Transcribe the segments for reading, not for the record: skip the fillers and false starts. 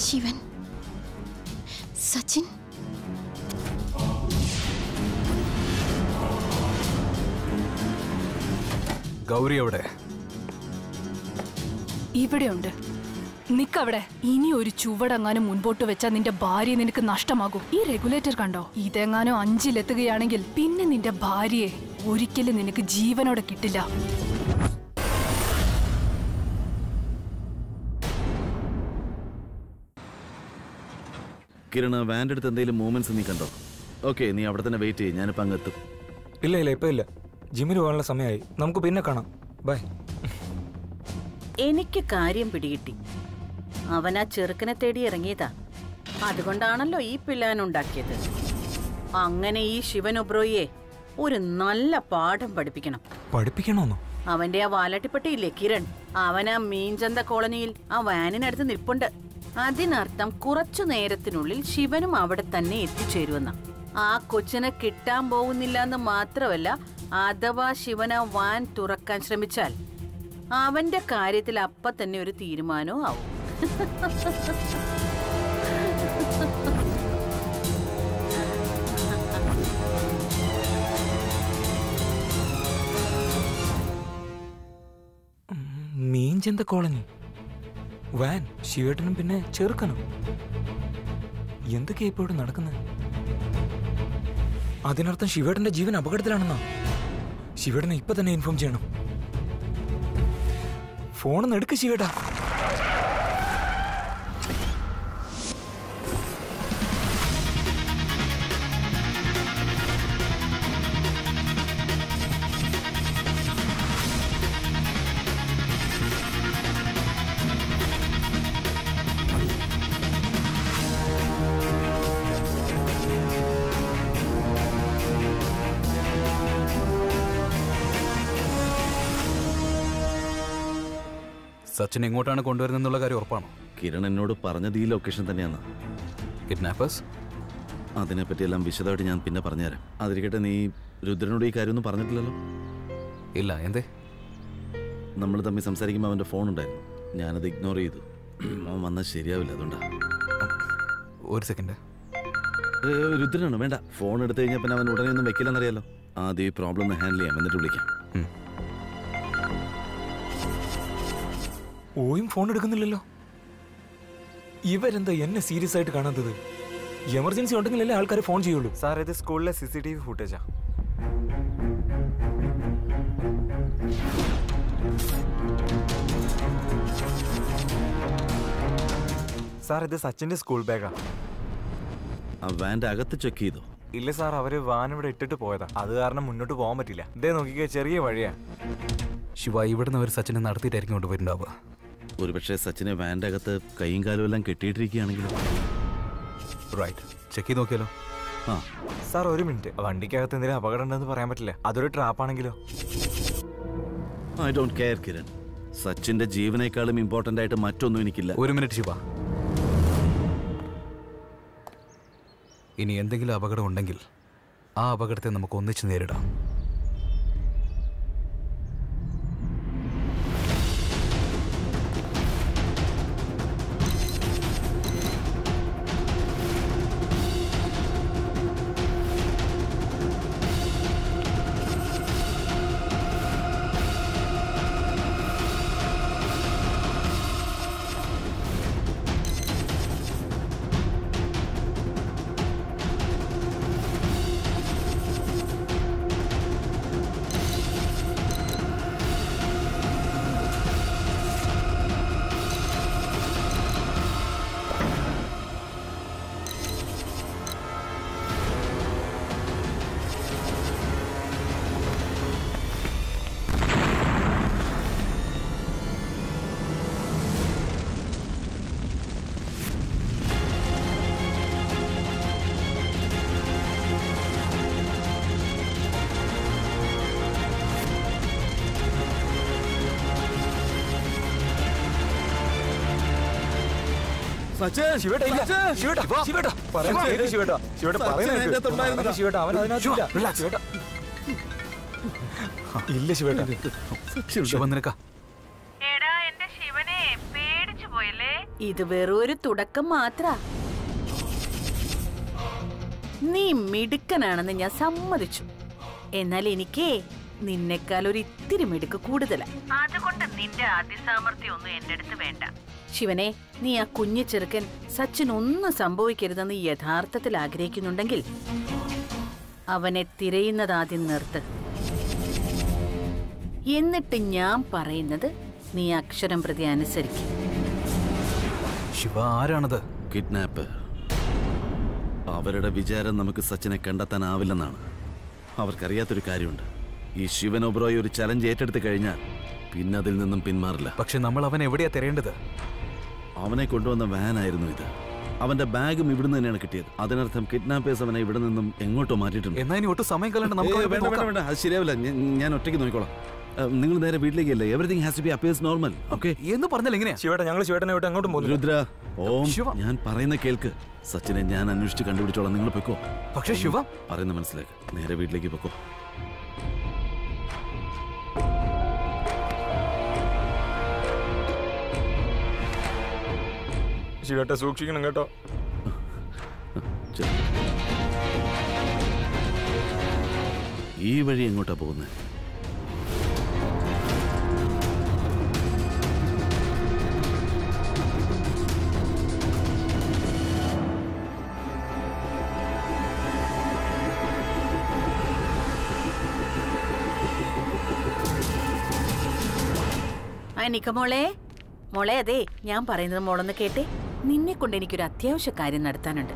ശിവൻ, സച്ചിൻ. ഗൗരി എവിടെ? ഇവിടെയുണ്ട്. നിക്കവിടെ. ഇനി ഒരു ചുവടെങ്ങാനും മുൻപോട്ട് വെച്ചാൽ നിന്റെ ഭാര്യ നിനക്ക് നഷ്ടമാകും. ഈ റെഗുലേറ്റർ കണ്ടോ? ഇതെങ്ങാനും 5-ലെത്തുകയാണെങ്കിൽ പിന്നെ നിന്റെ ഭാര്യയെ ഒരിക്കലും നിനക്ക് ജീവനോടെ കിട്ടില്ല. കിരണ, വാൻ്റെ അടുത്ത് എന്തെങ്കിലും മൂവ്മെന്റ്സ് നീ കണ്ടോ? ഓക്കെ, നീ അവിടെ തന്നെ വെയിറ്റ് ചെയ്യും, ഞാനിപ്പോൾ അങ്ങെത്തും. ഇല്ല ഇല്ല, ഇപ്പം ഇല്ല. ജിമ്മിന് പോകാനുള്ള സമയമായി. നമുക്ക് പിന്നെ കാണാം. ബൈ. എനിക്ക് കാര്യം പിടികിട്ടി. അവൻ ആ ചെറുക്കനെ തേടി ഇറങ്ങിയതാ. അതുകൊണ്ടാണല്ലോ ഈ പിള്ളാനുണ്ടാക്കിയത്. അങ്ങനെ ഈ ശിവൻ ഒബ്രോയിയെ ഒരു നല്ല പാഠം പഠിപ്പിക്കണം. പഠിപ്പിക്കണോന്നോ? അവന്റെ ആ വാലാട്ടിപ്പട്ടിയില്ലേ കിരൺ, അവൻ ആ മീൻചന്ത കോളനിയിൽ ആ വാനിനടുത്ത് നിൽപ്പുണ്ട്. അതിനർത്ഥം കുറച്ചു നേരത്തിനുള്ളിൽ ശിവനും അവിടെ തന്നെ എത്തിച്ചേരുമെന്ന. ആ കൊച്ചിനെ കിട്ടാൻ പോകുന്നില്ല എന്ന് മാത്രമല്ല, അഥവാ ശിവൻ ആ വാൻ തുറക്കാൻ ശ്രമിച്ചാൽ അവന്റെ കാര്യത്തിൽ അപ്പ തന്നെ ഒരു തീരുമാനവും ആവും. മീൻചന്ത കോളനി, വാൻ, ശിവേട്ടനും പിന്നെ ചെറുക്കനും. എന്തൊക്കെയാ ഇപ്പോൾ ഇവിടെ നടക്കുന്നത്? അതിനർത്ഥം ശിവേട്ടന്റെ ജീവൻ അപകടത്തിലാണെന്നാ. ശിവേട്ടനെ ഇപ്പൊ തന്നെ ഇൻഫോം ചെയ്യണം. ഫോണൊന്ന് എടുക്ക് ശിവേട്ടാ. സച്ചിൻ എങ്ങോട്ടാണ് കൊണ്ടുവരുന്നുള്ള കാര്യം ഉറപ്പാണോ? കിരൺ എന്നോട് പറഞ്ഞത് ഈ ലൊക്കേഷൻ തന്നെയാണ്. കിഡ്നാപ്പേഴ്സ്? അതിനെപ്പറ്റിയെല്ലാം വിശദമായിട്ട് ഞാൻ പിന്നെ പറഞ്ഞുതരാം. അതിരിക്കട്ടെ, നീ രുദ്രനോട് ഈ കാര്യമൊന്നും പറഞ്ഞിട്ടില്ലല്ലോ? ഇല്ല. എന്തേ? നമ്മൾ തമ്മിൽ സംസാരിക്കുമ്പോൾ അവൻ്റെ ഫോൺ ഉണ്ടായിരുന്നു, ഞാനത് ഇഗ്നോർ ചെയ്തു. അവൻ വന്നാൽ ശരിയാവില്ല, അതുകൊണ്ടാ. ഒരു സെക്കൻഡ്. രുദ്രനാണ്, വേണ്ട. ഫോൺ എടുത്തു കഴിഞ്ഞാൽ പിന്നെ അവൻ ഉടനെ ഒന്നും വെക്കില്ലെന്നറിയാലോ. ആദ്യം ഈ പ്രോബ്ലം ഒന്ന് ഹാൻഡിൽ ചെയ്യാം, എന്നിട്ട് വിളിക്കാം. ഓയും ഫോൺ എടുക്കുന്നില്ലല്ലോ. ഇവരെന്താ എന്നെ സീരിയസ് ആയിട്ട് കാണാത്തത്? എമർജൻസി ഉണ്ടെങ്കിലല്ലേ ആൾക്കാർ ഫോൺ ചെയ്യുള്ളൂ. സാർ, ഇത് സ്കൂളിലെ CCTV ഫുട്ടേജാ. സാർ, ഇത് സച്ചിന്റെ സ്കൂൾ ബാഗാ. ആ വാൻ്റെ അകത്ത് ചെക്ക് ചെയ്തോ? ഇല്ല സാർ, അവര് വാൻ ഇവിടെ ഇട്ടിട്ട് പോയതാ. അത് കാരണം മുന്നോട്ട് പോകാൻ പറ്റില്ല. ഇതേ നോക്കിക്കേ, ചെറിയ വഴിയാ. ശിവ, ഇവിടുന്ന് അവർ സച്ചിനെ നടത്തിയിട്ടായിരിക്കും കൊണ്ടുപോയിട്ടുണ്ടാവുക. ഒരുപക്ഷെ സച്ചിനെ വാൻ്റെ അകത്ത് കൈയും കാലും എല്ലാം കെട്ടിയിട്ടിരിക്കുകയാണെങ്കിലും. റൈറ്റ്, ചെക്ക് ചെയ്ത് നോക്കിയാലോ? ആ സാർ, ഒരു മിനിറ്റ്. വണ്ടിക്കകത്ത് എന്തെങ്കിലും അപകടം ഉണ്ടെന്ന് പറയാൻ പറ്റില്ല. അതൊരു ട്രാപ്പാണെങ്കിലോ? I don't care Kiran. സച്ചിന്റെ ജീവനേക്കാളും ഇമ്പോർട്ടന്റ് ആയിട്ട് മറ്റൊന്നും എനിക്കില്ല. ഒരു മിനിറ്റ് ശിവ. ഇനി എന്തെങ്കിലും അപകടം ഉണ്ടെങ്കിൽ ആ അപകടത്തെ നമുക്ക് ഒന്നിച്ച് നേരിടാം. ഇല്ല ശിവേട്ടാ. ശിവ നിനക്കാ? എടാ, എന്റെ ശിവനെ പേടിച്ചു പോയല്ലേ? ഇത് വെറൊരു തുടക്കം മാത്ര. നീ മിടുക്കനാണെന്ന് ഞാൻ സമ്മതിച്ചു. എന്നാൽ എനിക്കേ നിന്നെക്കാൾ ഒരു ഇത്തിരി മിടുക്ക് കൂടുതലാ. അതുകൊണ്ട് നിന്റെ അതിസാമർത്ഥ്യം ഒന്നും എന്റെ അടുത്ത് വേണ്ട. ശിവനെ, നീ ആ കുഞ്ഞു ചെറുക്കൻ സച്ചിൻ ഒന്നും സംഭവിക്കരുതെന്ന് യഥാർത്ഥത്തിൽ ആഗ്രഹിക്കുന്നുണ്ടെങ്കിൽ അവനെ തിരയുന്നതാദ്യം നിർത്ത്. എന്നിട്ട് ഞാൻ പറയുന്നത് നീ അക്ഷരം പ്രതി അനുസരിക്കും. ശിവ, ആരാണത്? കിഡ്നാപ്പ്. അവരുടെ വിചാരം നമുക്ക് സച്ചിനെ കണ്ടെത്താനാവില്ലെന്നാണ്. അവർക്കറിയാത്തൊരു കാര്യമുണ്ട്. ഈ ശിവൻ ഒബ്രോയ് ഒരു ചലഞ്ച് ഏറ്റെടുത്ത് കഴിഞ്ഞാൽ പിന്നെ അതിൽ നിന്നും പിന്മാറില്ല. പക്ഷെ നമ്മൾ അവൻ എവിടെയാ തിരയേണ്ടത്? അവനെ കൊണ്ടുവന്ന വാനായിരുന്നു ഇത്. അവന്റെ ബാഗും ഇവിടുന്ന് തന്നെയാണ് കിട്ടിയത്. അതിനർത്ഥം കിഡ്നാപ്പേഴ്സ് അവനെ ഇവിടെ നിന്നും എങ്ങോട്ടോ മാറ്റിയിട്ടുണ്ട്. എന്നാ ഇനി ഒട്ടും സമയം കളയണ്ട, വേണ്ട, വേണ്ട, അത് ശരിയാവില്ല. ഞാൻ ഒറ്റയ്ക്ക് നോക്കിക്കോളാം. നിങ്ങൾ നേരെ വീട്ടിലേക്കല്ലേ? Everything has to be appears normal. Okay എന്ന് പറഞ്ഞാൽ എങ്ങനെയാ? ശിവേട്ട, ഞങ്ങൾ ശിവേട്ടനെ വിട്ട് അങ്ങോട്ടും പോകുന്നു. രുദ്ര, ഓം, ശിവ. ഞാൻ പറയുന്ന കേൾക്ക്. സച്ചിനെ ഞാൻ അന്വേഷിച്ച് കണ്ടുപിടിച്ചോളാം. നിങ്ങൾ പൊയ്ക്കോ. പക്ഷെ ശിവ, പറയുന്ന മനസ്സിലാക്ക്. നേരെ വീട്ടിലേക്ക് പൊക്കോ. ശിവേട്ട, സൂക്ഷിക്കണം കേട്ടോ. ഈ വഴി എങ്ങോട്ടാ പോകുന്നത്? നിക്കമോളെ, മോളെ, അതെ ഞാൻ പറയുന്നത് മോളൊന്ന് കേട്ടെ. നിന്നെ കൊണ്ട് എനിക്കൊരു അത്യാവശ്യ കാര്യം നടത്താനുണ്ട്.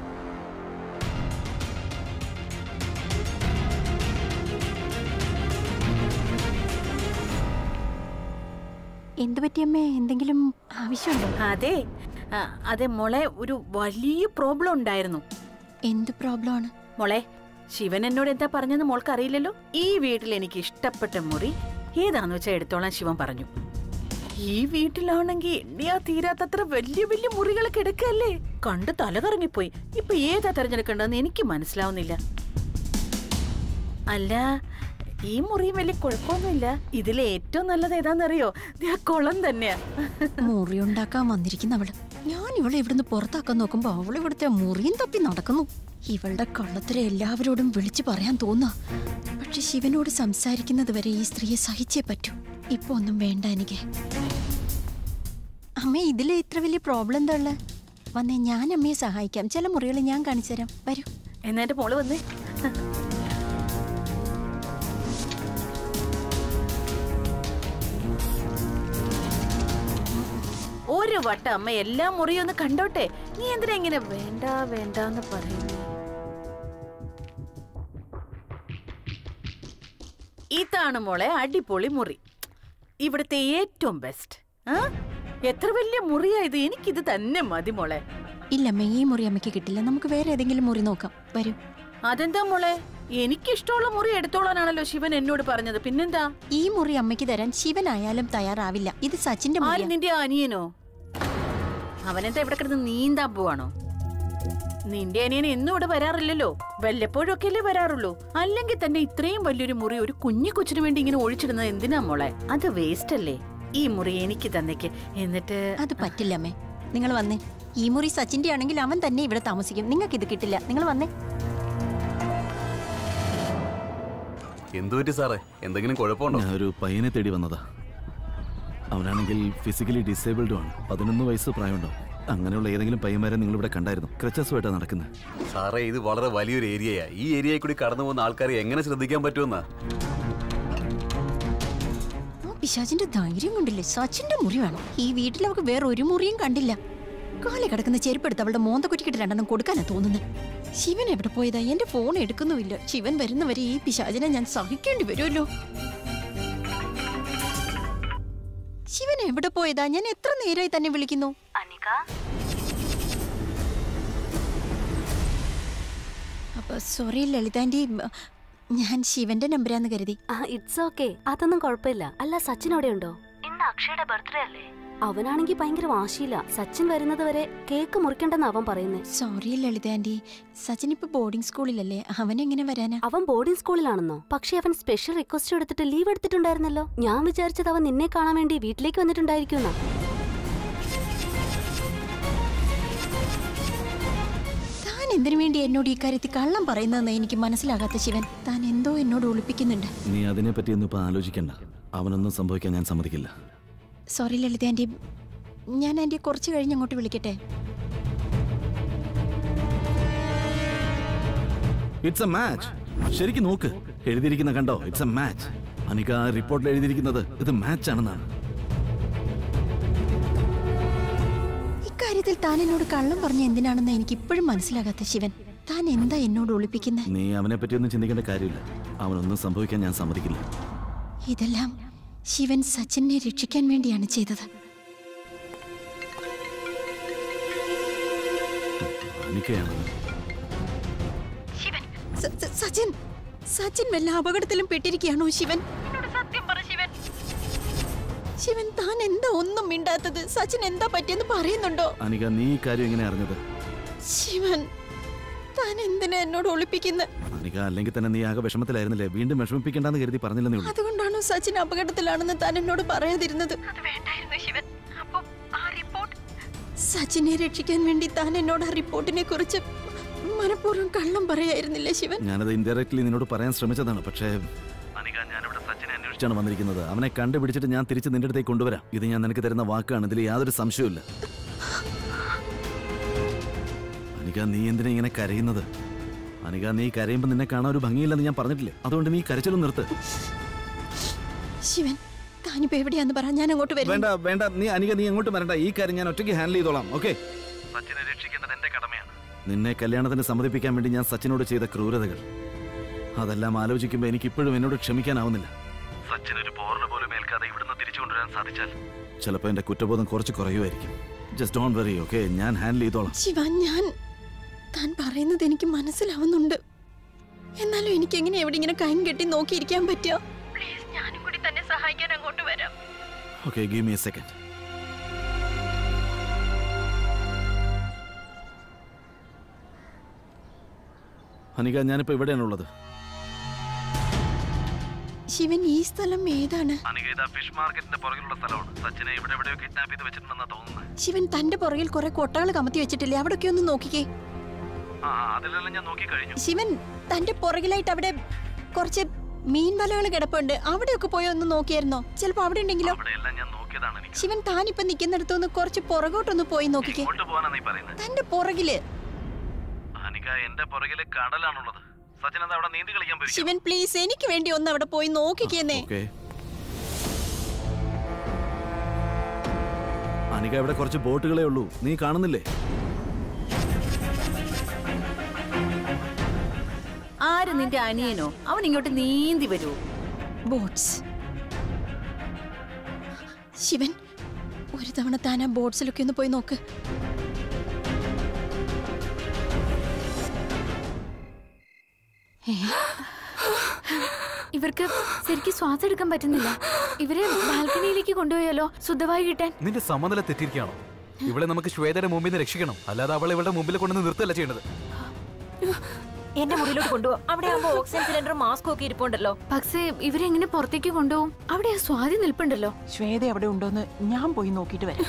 എന്തു പറ്റിയമ്മേ? എന്തെങ്കിലും ആവശ്യമുണ്ടോ? അതെ അതെ മോളെ, ഒരു വലിയ പ്രോബ്ലം ഉണ്ടായിരുന്നു. എന്ത് പ്രോബ്ലം ആണ് മോളെ? ശിവൻ എന്നോട് എന്താ പറഞ്ഞെന്ന് മോൾക്ക് അറിയില്ലല്ലോ. ഈ വീട്ടിൽ എനിക്ക് ഇഷ്ടപ്പെട്ട മുറി ഏതാന്ന് വെച്ചാൽ എടുത്തോളാൻ ശിവൻ പറഞ്ഞു. ഈ വീട്ടിലാണെങ്കിൽ എണ്ണിയാ തീരാത്തത്ര വലിയ വലിയ മുറികൾ കിടക്കല്ലേ. കണ്ട് തല കറങ്ങിപ്പോയി. ഇപ്പൊ ഏതാ തെരഞ്ഞെടുക്കേണ്ടതെന്ന് എനിക്ക് മനസ്സിലാവുന്നില്ല. അല്ല, ഈ മുറിയും വലിയ കുഴപ്പമൊന്നുമില്ല. ഇതിലെ ഏറ്റവും നല്ലത് ഏതാന്നറിയോ? കുളം തന്നെയാ. മുറി ഉണ്ടാക്കാൻ വന്നിരിക്കുന്നവള്. ഞാൻ ഇവളെ ഇവിടുന്ന് പുറത്താക്കാൻ നോക്കുമ്പോ അവൾ ഇവിടുത്തെ മുറിയും തപ്പി നടക്കുന്നു. ഇവളുടെ കള്ളത്തിലെ എല്ലാവരോടും വിളിച്ചു പറയാൻ തോന്നാ. പക്ഷെ ശിവനോട് സംസാരിക്കുന്നത് വരെ ഈ സ്ത്രീയെ സഹിച്ചേ പറ്റൂ. ഇപ്പൊ ഒന്നും വേണ്ട എനിക്ക്. അമ്മ, ഇതിലെ ഇത്ര വലിയ പ്രോബ്ലം എന്താ ഉള്ളത്? വന്നേ, ഞാൻ അമ്മയെ സഹായിക്കാം. ചില മുറികൾ ഞാൻ കാണിച്ചു തരാം. വരൂ. എന്നിട്ട് മോള് വന്നേ. ഒരു വട്ടം അമ്മ എല്ലാ മുറിയും ഒന്ന് കണ്ടോട്ടെ. നീ എന്തിനാ ഇങ്ങനെ വേണ്ട വേണ്ടെന്ന് പറയുന്നു? ഇതാണ് മോളെ അടിപൊളി മുറി. ഇവിടുത്തെ ഏറ്റവും ബെസ്റ്റ്. എത്ര വലിയ മുറിയാ ഇത്. എനിക്കിത് തന്നെ മതി മോളെ. ഇല്ലമ്മ, ഈ മുറി അമ്മയ്ക്ക് കിട്ടില്ല. നമുക്ക് വേറെ ഏതെങ്കിലും മുറി നോക്കാം. വരൂ. അതെന്താ മോളെ? എനിക്കിഷ്ടമുള്ള മുറി എടുത്തോളാനാണല്ലോ ശിവൻ എന്നോട് പറഞ്ഞത്. പിന്നെന്താ? ഈ മുറി അമ്മയ്ക്ക് തരാൻ ശിവനായാലും തയ്യാറാവില്ല. ഇത് സച്ചിന്റെ മുറിയാ. നിന്റെ അനിയനോ? അവനെന്താ ഇവിടെ കിടന്ന് നീന്താൻ പോവാണോ? നിന്റെ അനിയൻ എന്നും ഇവിടെ വരാറില്ലല്ലോ. വല്ലപ്പോഴും ഒക്കെ അല്ലേ വരാറുള്ളൂ. അല്ലെങ്കിൽ തന്നെ ഇത്രയും വലിയൊരു മുറി ഒരു കുഞ്ഞു കൊച്ചിന് വേണ്ടി ഇങ്ങനെ ഒഴിച്ചിടുന്നത് എന്തിനാ മോളെ? അത് വേസ്റ്റ് അല്ലേ? ഈ മുറി എനിക്ക് തന്നേക്ക്. എന്നിട്ട് അത് പറ്റില്ല അമ്മേ. നിങ്ങൾ വന്നേ. ഈ മുറി സച്ചിന്റെ ആണെങ്കിൽ അവൻ തന്നെ ഇവിടെ താമസിക്കും. നിങ്ങൾക്ക് ഇത് കിട്ടില്ല. നിങ്ങൾ വന്നേ. എന്തുപറ്റി സാറേ? എന്തെങ്കിലും കുഴപ്പമുണ്ടോ? ഞാൻ ഒരു പയ്യനെ തേടി വന്നതാ. അവനാണെങ്കിൽ ഫിസിക്കലി ഡിസേബിൾഡും ആണ്. 11 വയസ്സ് പ്രായമുണ്ടോ? അങ്ങനെയുള്ള ഏതെങ്കിലും പയ്യന്മാരെ നിങ്ങൾ ഇവിടെ കണ്ടായിരുന്നു? ക്രച്ചസുമായിട്ടാണ് നടക്കുന്നത്. സാറേ, ഇത് വളരെ വലിയൊരു ഏരിയയാ. ഈ ഏരിയയിൽ കൂടി കടന്നു പോകുന്ന ആൾക്കാരെ എങ്ങനെ ശ്രദ്ധിക്കാൻ പറ്റുമെന്നാ? പിശാചിന്റെ ധൈര്യം കണ്ടില്ലേ? സച്ചിന്റെ മുറി വേണം. ഈ വീട്ടിൽ അവർക്ക് വേറെ ഒരു മുറിയും കണ്ടില്ല. കാലി കിടക്കുന്ന ചെരുപ്പെടുത്ത് അവളുടെ മോന്ത കുറ്റിക്കിട്ട് 2 കൊടുക്കാനാ തോന്നുന്നത്. ശിവൻ എവിടെ പോയതാ? എന്റെ ഫോൺ എടുക്കുന്നുമില്ല. ശിവൻ വരുന്നവരെ ഈ പിശാചിനെ ഞാൻ സഹിക്കേണ്ടി വരുമല്ലോ. ശിവൻ എവിടെ പോയതാ? ഞാൻ എത്ര നേരമായി തന്നെ വിളിക്കുന്നു. അപ്പൊ സോറി ലളിതാന്റി, ഞാൻ ശിവന്റെ നമ്പരാന്ന് കരുതി. ഇറ്റ്സ് ഓക്കെ, അതൊന്നും കുഴപ്പമില്ല. അല്ല, സച്ചിൻ അവിടെ ഉണ്ടോ? ഇന്ന് അക്ഷയുടെ ബർത്ത്ഡേ അല്ലേ? അവനാണെങ്കിൽ ഭയങ്കര വാശിയില്ല. സച്ചിൻ വരുന്നത് വരെ കേക്ക് മുറിക്കണ്ടെന്ന് അവൻ പറയുന്നത്. സോറി ലളിതാന്റി, സച്ചിൻ ഇപ്പൊ ബോർഡിംഗ് സ്കൂളിലല്ലേ? അവൻ എങ്ങനെ വരാനാ? അവൻ ബോർഡിംഗ് സ്കൂളിലാണെന്നോ? പക്ഷെ അവൻ സ്പെഷ്യൽ റിക്വസ്റ്റ് എടുത്തിട്ട് ലീവ് എടുത്തിട്ടുണ്ടായിരുന്നല്ലോ. ഞാൻ വിചാരിച്ചത് അവൻ നിന്നെ കാണാൻ വേണ്ടി വീട്ടിലേക്ക് വന്നിട്ടുണ്ടായിരിക്കുമെന്നാ. എന്തിനു വേണ്ടി എന്നോട് ഈ കാര്യത്തിൽ കള്ളം പറയുന്നതെന്ന് എനിക്ക് മനസ്സിലാകാത്ത ശിവൻ. താൻ എന്തോ എന്നോട് ഒളിപ്പിക്കുന്നുണ്ട്. നീ അതിനെ പറ്റിയൊന്നും ഇപ്പൊ ആലോചിക്കണ്ട. അവനൊന്നും സംഭവിക്കാൻ ഞാൻ സമ്മതിക്കില്ല. സോറി ലളിത ആന്റി, ഞാൻ ആന്റിയെ കുറച്ച് കഴിഞ്ഞ് അങ്ങോട്ട് വിളിക്കട്ടെ? It's a match. ശരിക്കും നോക്ക്, എഴുതിയിരിക്കുന്ന കണ്ടോ? It's a match. അനിക റിപ്പോർട്ടിൽ എഴുതിയിരിക്കുന്നത് ഇത് മാച്ച് ആണെന്നാണ്. ഇക്കാര്യത്തിൽ താൻ എന്നോട് കള്ളം പറഞ്ഞ എന്തിനാണെന്ന് എനിക്ക് ഇപ്പോഴും മനസ്സിലാകാത്ത ശിവൻ. താൻ എന്താ എന്നോട് ഒളിപ്പിക്കുന്നത്? നീ അവനെ പറ്റിയൊന്നും ചിന്തിക്കേണ്ട കാര്യമില്ല. അവനൊന്നും സംഭവിക്കാൻ ഞാൻ സമ്മതിക്കില്ല. ഇതെല്ലാം ശിവൻ സച്ചിനെ രക്ഷിക്കാൻ വേണ്ടിയാണ് ചെയ്തത്. അനികയാണ്. സച്ചിൻ സച്ചിൻ വല്ല അപകടത്തിലും പെട്ടിരിക്കുകയാണോ ശിവൻ? ശിവൻ, താൻ എന്താ ഒന്നും മിണ്ടാത്തത്? സച്ചിൻ എന്താ പറ്റിയെന്ന് പറയുന്നുണ്ടോ? അനിക, നീ ഈ കാര്യം എങ്ങനെ അറിഞ്ഞത്? ശിവൻ, താൻ എന്തിനാ എന്നോട് ഒളിപ്പിക്കുന്നത്? അനിക, അല്ലെങ്കിൽ തന്നെ നീ ആകെ വിഷമത്തിലായിരുന്നില്ലേ? വീണ്ടും വിഷമിപ്പിക്കേണ്ടെന്ന് കരുതി പറഞ്ഞില്ലെന്നേ ഉള്ളൂ. അതുകൊണ്ടാണോ സച്ചിൻ അപകടത്തിലാണെന്ന് താൻ എന്നോട് പറയാതിരുന്നത്? സച്ചിനെ രക്ഷിക്കാൻ വേണ്ടി താൻ എന്നോട് ആ റിപ്പോർട്ടിനെ കുറിച്ച് മനഃപൂർവ്വം കള്ളം പറയായിരുന്നില്ലേ ശിവൻ? ഞാനത് ഇൻഡയറക്ട്ലി നിന്നോട് പറയാൻ ശ്രമിച്ചതാണ്. പക്ഷേ ഞാനിവിടെ സച്ചിനെ അന്വേഷിച്ചാണ് വന്നിരിക്കുന്നത്. അവനെ കണ്ടുപിടിച്ചിട്ട് ഞാൻ തിരിച്ച് നിന്റെ അടുത്തേക്ക് കൊണ്ടുവരാം. ഇത് ഞാൻ നിനക്ക് തരുന്ന വാക്കാണ്. ഇതിൽ യാതൊരു സംശയവുമില്ല. അനിക, നീ എന്തിനാ ഇങ്ങനെ കരയുന്നത്? അനിക, നീ കരയുമ്പോൾ നിന്നെ കാണാൻ ഒരു ഭംഗിയില്ലെന്ന് ഞാൻ പറഞ്ഞിട്ടില്ലേ? അതുകൊണ്ട് നീ കരച്ചിലും നിർത്ത്. ശിവൻ, താനിപ്പോ എവിടെയാന്ന് പറ, ഞാൻ അങ്ങോട്ട് വരാം. വേണ്ട വേണ്ട, നീ അനിക, നീ അങ്ങോട്ട് വരണ്ട. ഈ കാര്യം ഞാൻ ഒറ്റയ്ക്ക് ഹാൻഡിൽ ചെയ്തോളാം. ഓക്കെ? സച്ചിനെ രക്ഷിക്കേണ്ടത് എന്റെ കടമയാണ്. നിന്നെ കല്യാണത്തിന് സമ്മതിപ്പിക്കാൻ വേണ്ടി ഞാൻ സച്ചിനോട് ചെയ്ത ക്രൂരതകൾ, അതെല്ലാം ആലോചിക്കുമ്പോൾ എനിക്ക് ഇപ്പോഴും എന്നോട് ക്ഷമിക്കാനാവുന്നില്ല. സച്ചിൻ ഒരു പോറിന് പോലും ഏൽക്കാതെ ഇവിടുന്ന് തിരിച്ചു കൊണ്ടുവരാൻ സാധിച്ചാൽ ചിലപ്പോൾ എന്റെ കുറ്റബോധം കുറച്ച് കുറയുമായിരിക്കും. Just don't worry, okay? ഞാൻ ഹാൻഡിൽ ചെയ്തോളാം. ശിവ, താൻ പറയുന്നത് എനിക്ക് മനസ്സിലാവുന്നുണ്ട്. എന്നാലും എനിക്ക് എങ്ങനെ എവിടെ ഇങ്ങനെ കൈ കെട്ടി നോക്കിയിരിക്കാൻ പറ്റുക? പ്ലീസ്, ഞാനും കൂടി തന്നെ സഹായിക്കാൻ അങ്ങോട്ട് വരാം. Okay, give me a second. Anika, ഞാനിപ്പോ ഇവിടെയാണുള്ളത്. ശിവൻ, ഈ സ്ഥലം ഏതാണ്? ഫിഷ് മാർക്കറ്റിന്റെ പുറകിലുള്ള സ്ഥലമാണ്. സച്ചിനെ ഇവിടെ എവിടെയോ കിഡ്നാപ്പ് ചെയ്ത് വെച്ചിട്ടുണ്ടെന്നാ തോന്നുന്നത്. ശിവൻ, തന്റെ പുറകിൽ കുറെ കൊട്ടകൾ കമത്തി വെച്ചിട്ടില്ലേ? അവിടൊക്കെ ഒന്ന് നോക്കിക്കേ. അതിലെല്ലാം ഞാൻ നോക്കി കഴിഞ്ഞു. ശിവൻ, തന്റെ പുറകിലായിട്ട് അവിടെ കുറച്ച് മീൻ വലകൾ കിടപ്പുണ്ട്. അവിടെയൊക്കെ പോയി ഒന്ന് നോക്കിയായിരുന്നോ? ചിലപ്പോ അവിടെ ഉണ്ടെങ്കിലോ? ശിവൻ, താനിപ്പോ നിൽക്കുന്നിടത്തൊന്ന് കുറച്ച് പുറകോട്ടൊന്ന് പോയി നോക്കിക്കേ. തന്റെ പുറകില്. എന്റെ പുറകില് കടലാണുള്ളത്. ശിവൻ, പ്ലീസ്, എനിക്ക് വേണ്ടി ഒന്ന് അവിടെ പോയി നോക്കിക്കേന്നേ. അനിക, ഇവിടെ കുറച്ച് ബോട്ടുകളേ ഉള്ളൂ. നീ കാണുന്നില്ലേ? ആര്, നിന്റെ അനിയനോ? അവൻ ഇങ്ങോട്ട് നീന്തി വരൂ. ബോട്ട്സ്. ശിവൻ, ഒരു തവണ താൻ ആ ബോട്ട്സിലൊക്കെ ഒന്ന് പോയി നോക്ക്. ഇവർക്ക് ശരിക്കും ശ്വാസം എടുക്കാൻ പറ്റുന്നില്ല. ഇവരെ ബാൽക്കണിയിലേക്ക് കൊണ്ടുപോയാലോ ശുദ്ധമായി കിട്ടാൻ? നിന്റെ സമനില തെറ്റിയിരിക്കുകയാണോ? ഇവിടെ നമുക്ക് ശ്വേതയുടെ മുമ്പിൽ നിന്ന് രക്ഷിക്കണം, അല്ലാതെ അവളെ ഇവളുടെ മുമ്പിൽ കൊണ്ടുവന്ന് നിർത്തല്ല ചെയ്യേണ്ടത്. എന്റെ മുറിയിലോട്ട് കൊണ്ടുപോകും. അവിടെ ആകുമ്പോ ഓക്സിജൻ സിലിണ്ടറും മാസ്കും ഒക്കെ ഇരിപ്പുണ്ടല്ലോ. പക്ഷേ ഇവരെങ്ങനെ പുറത്തേക്ക് കൊണ്ടുപോകും? അവിടെ ആ സ്വാതി നിൽപ്പുണ്ടല്ലോ. ശ്വേത എവിടെ ഉണ്ടോന്ന് ഞാൻ പോയി നോക്കിയിട്ട് വരാം.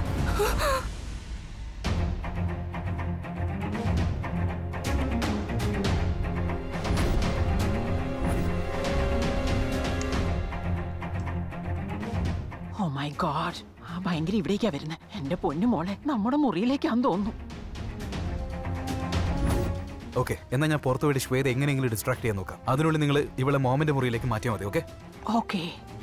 ഓ മൈ ഗോഡ്, ആ ഭയങ്കര ഇവിടേക്കാ വരുന്നത്. എന്റെ പൊന്നു മോളെ, നമ്മുടെ മുറിയിലേക്കാന്ന് തോന്നുന്നു. ഓക്കെ, എന്നാൽ ഞാൻ പുറത്തു പോയിട്ട് ശ്വേത എങ്ങനെയെങ്കിലും ഡിസ്ട്രാക്ട് ചെയ്യാൻ നോക്കാം. അതിനുള്ളിൽ നിങ്ങൾ ഇവളെ മോമിന്റെ മുറിയിലേക്ക് മാറ്റിയാൽ മതി. ഓക്കെ? ഓക്കെ.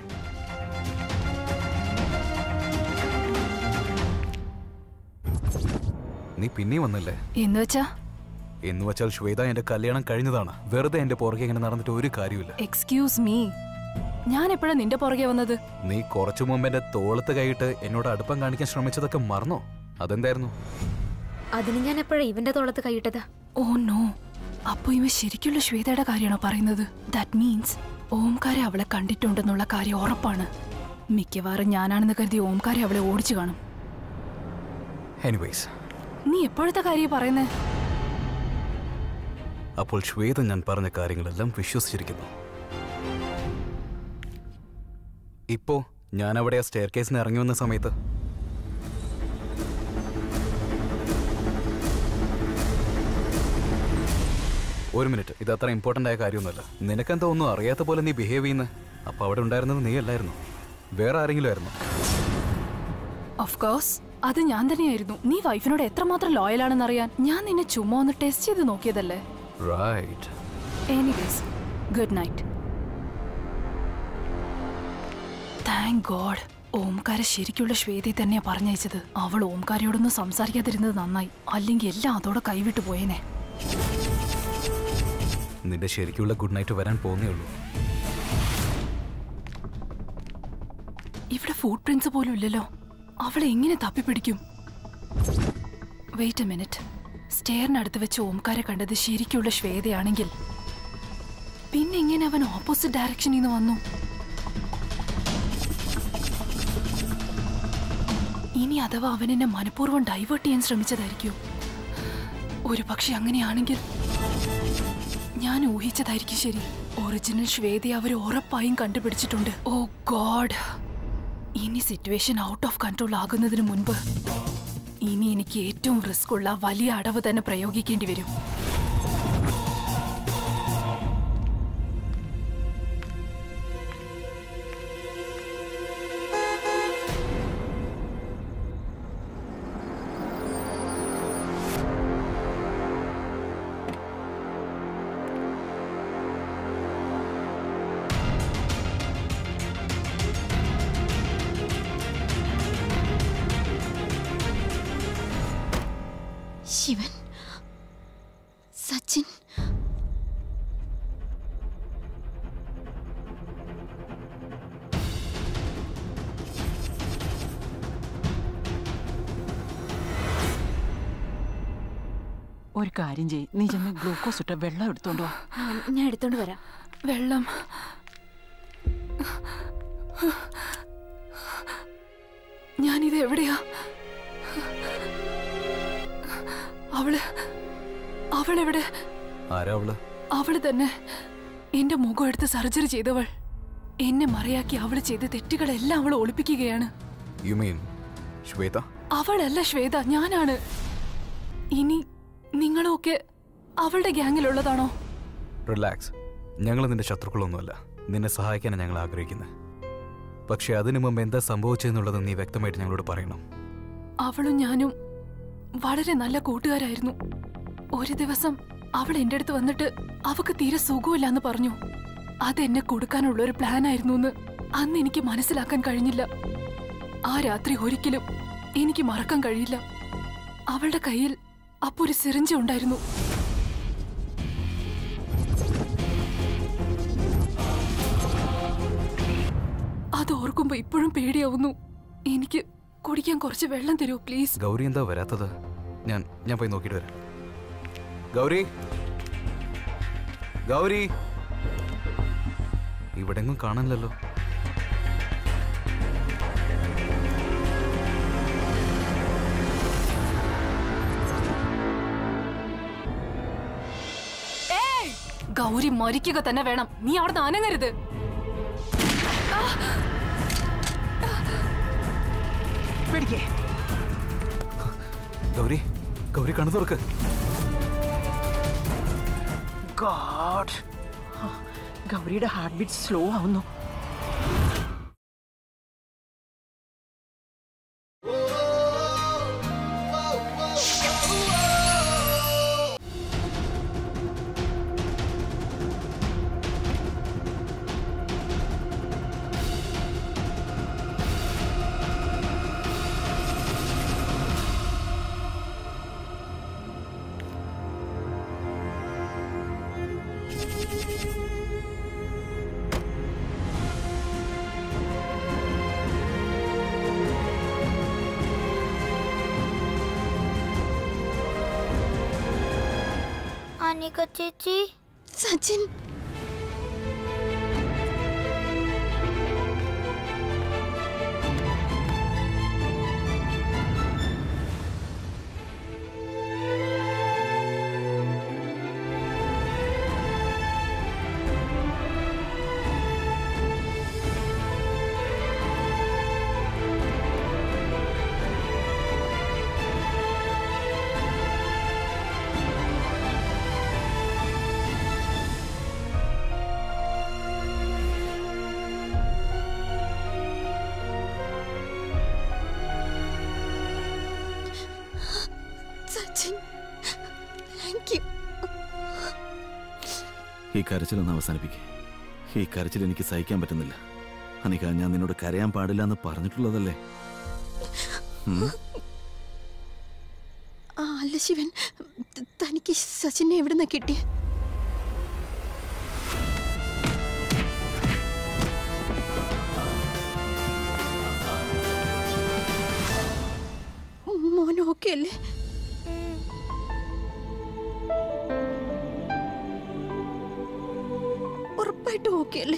നീ പിന്നെയും വന്നില്ലേ? എന്ന് വെച്ചാൽ ശ്വേത എന്റെ കല്യാണം കഴിഞ്ഞതാണ്. വെറുതെ എന്റെ പുറകെ ഇങ്ങനെ നടന്നിട്ട് ഒരു കാര്യമില്ല. എക്സ്ക്യൂസ് മീ, ഞാൻ എപ്പോഴാ നിന്റെ പുറകെ വന്നത്? നീ കുറച്ചു മുമ്പ് എന്റെ തോളത്ത് കൈയിട്ട് എന്നോട് അടുപ്പം കാണിക്കാൻ ശ്രമിച്ചതൊക്കെ മറന്നോ? അതെന്തായിരുന്നു? അതിന് ഞാൻ എപ്പോഴാ ഇവന്റെ തോളത്ത് കൈയിട്ടത്? ഓ നോ, അപ്പൊ ഇവ ശരിക്കുള്ള ശ്വേതയുടെ കാര്യമാണോ പറയുന്നത്? ദാറ്റ് മീൻസ് ഓംകാരെ അവളെ കണ്ടിട്ടുണ്ടെന്നുള്ള കാര്യം ഉറപ്പാണ്. മിക്കവാറും ഞാനാണെന്ന് കരുതി ഓംകാരെ അവളെ ഓടിച്ചു കാണും. എനിവേസ്, നീ എപ്പോഴത്തെ കാര്യം പറയുന്നേ? അപ്പോൾ ശ്വേത ഞാൻ പറഞ്ഞ കാര്യങ്ങളെല്ലാം വിശ്വസിച്ചിരിക്കുന്നു. ഇപ്പോ ഞാൻ അവിടെ ആ സ്റ്റെയർ കേസിന് ഇറങ്ങി വന്ന സമയത്ത് ഒരു മിനിറ്റ്, ഇത് അത്ര ഇമ്പോർട്ടന്റ് ആയ കാര്യമൊന്നുമല്ല. നിനക്കെന്താ ഒന്നും അറിയാത്ത പോലെ നീ ബിഹേവ് ചെയ്യുന്നത്? അപ്പൊ അവിടെ ഉണ്ടായിരുന്നത് നീ അല്ലായിരുന്നു, വേറെ ആരെങ്കിലും ആയിരുന്നു? ഓഫ് കോഴ്സ് അത് ഞാൻ തന്നെയായിരുന്നു. നീ വൈഫിനോട് എത്രമാത്രം ലോയൽ ആണെന്ന് അറിയാൻ ഞാൻ നിന്നെ ചുമ്മാ ഒന്ന് ടെസ്റ്റ് ചെയ്ത് നോക്കിയതല്ലേ. Right. Anyways, good night. Thank God, Omkara ശരിക്കുള്ള ശ്വേതയെ തന്നെയാ പറഞ്ഞയച്ചത്. അവൾ ഓംകാരയോടൊന്നും സംസാരിക്കാതിരുന്നത് നന്നായി, അല്ലെങ്കിൽ എല്ലാം അതോടെ കൈവിട്ടു പോയേനെ. നിന്റെ ശരിക്കുള്ള ഗുഡ് നൈറ്റ് വരാൻ പോകുന്നേ ഉള്ളൂ. ഇവിടെ ഫുട് പ്രിന്റ്സ് പോലും ഇല്ലല്ലോ. അവളെ എങ്ങനെ തപ്പിപ്പിടിക്കും? Wait a minute. സ്റ്റെയറിനടുത്ത് വെച്ച് ഓംകാരെ കണ്ടത് ശരിക്കുള്ള ശ്വേതയാണെങ്കിൽ പിന്നെ എങ്ങനെ അവൻ ഓപ്പോസിറ്റ് ഡയറക്ഷനിൽ നിന്ന് വന്നു? ഇനി അഥവാ അവൻ എന്നെ മനഃപൂർവ്വം ഡൈവേർട്ട് ചെയ്യാൻ ശ്രമിച്ചതായിരിക്കും. ഒരു പക്ഷെ അങ്ങനെയാണെങ്കിൽ ഞാൻ ഊഹിച്ചതായിരിക്കും ശരി. ഒറിജിനൽ ശ്വേതയെ അവർ ഉറപ്പായും കണ്ടുപിടിച്ചിട്ടുണ്ട്. ഓ ഗോഡ്, ഇനി സിറ്റുവേഷൻ ഔട്ട് ഓഫ് കൺട്രോൾ ആകുന്നതിന് മുൻപ് ഇനി എനിക്ക് ഏറ്റവും റിസ്ക് ഉള്ള വലിയ അടവ് തന്നെ പ്രയോഗിക്കേണ്ടി വരും. ശിവൻ, സച്ചിൻ, ഒരു കാര്യം ചെയ്യ്, നീ ചെന്ന് ഗ്ലൂക്കോസ് ഇട്ട വെള്ളം എടുത്തോണ്ടോ. ഞാൻ എടുത്തോണ്ട് വരാം. വെള്ളം? ഞാനിത് എവിടെയാ? അവളെവിടെ? ആരാ അവള്? അവള് തന്നെ, എന്റെ മുഖം എടുത്ത് സർജറി ചെയ്തവൾ. എന്നെ മറയാക്കി അവള് ചെയ്ത തെറ്റുകളെല്ലാം അവൾ ഒളിപ്പിക്കുകയാണ്. You mean Shweta? അവളല്ല ശ്വേത, ഞാനാണ്. ഇനി നിങ്ങളൊക്കെ അവളുടെ ഗ്യാങ്ങിലുള്ളതാണോ? റിലാക്സ്, ഞങ്ങൾ നിന്റെ ശത്രുക്കളൊന്നുമല്ല. നിന്നെ സഹായിക്കാനാണ് ഞങ്ങൾ ആഗ്രഹിക്കുന്നത്. പക്ഷെ അതിനു മുമ്പ് എന്താ സംഭവിച്ചെന്നുള്ളത് നീ വ്യക്തമായിട്ട് ഞങ്ങളോട് പറയണം. അവളും ഞാനും വളരെ നല്ല കൂട്ടുകാരായിരുന്നു. ഒരു ദിവസം അവൾ എന്റെ അടുത്ത് വന്നിട്ട് അവക്ക് തീരെ സുഖമില്ലാന്ന് പറഞ്ഞു. അതെന്നെ കൊടുക്കാനുള്ള ഒരു പ്ലാൻ ആയിരുന്നു എന്ന് അന്ന് എനിക്ക് മനസ്സിലാക്കാൻ കഴിഞ്ഞില്ല. ആ രാത്രി ഒരിക്കലും എനിക്ക് മറക്കാൻ കഴിയില്ല. അവളുടെ കയ്യിൽ അപ്പൊ ഒരു സിറിഞ്ച് ഉണ്ടായിരുന്നു. അത് ഓർക്കുമ്പോ ഇപ്പോഴും പേടിയാവുന്നു. എനിക്ക് കുടിക്കാൻ കുറച്ച് വെള്ളം തരൂ പ്ലീസ്. ഗൗരി എന്താ വരാത്തത്? ഞാൻ പോയി നോക്കിയിട്ട് വരാം. ഗൗരി, ഗൗരി, ഇവിടെങ്ങും കാണാനില്ലല്ലോ. ഗൗരി മരിക്കുക തന്നെ വേണം. നീ അവിടെ അനങ്ങരുത്. ഗൗരി, ഗൗരി കണ്ണു തുറക്ക്. ഗോഡ്, ഗൗരിയുടെ ഹാർട്ട് ബീറ്റ് സ്ലോ ആവുന്നു. അനിക ചേച്ചി, സച്ചിൻ, ഈ കരച്ചിലൊന്ന് അവസാനിപ്പിക്കേ. ഈ കരച്ചിൽ എനിക്ക് സഹിക്കാൻ പറ്റുന്നില്ല. അനിക, ഞാൻ നിന്നോട് കരയാൻ പാടില്ല എന്ന് പറഞ്ഞിട്ടുള്ളതല്ലേ? അല്ല ശിവൻ, തനിക്ക് സച്ചിനെ എവിടുന്ന കിട്ടിയ? മോൻ ഓക്കെ അല്ലേ? ഉറപ്പായിട്ടും ഓക്കെ അല്ലേ?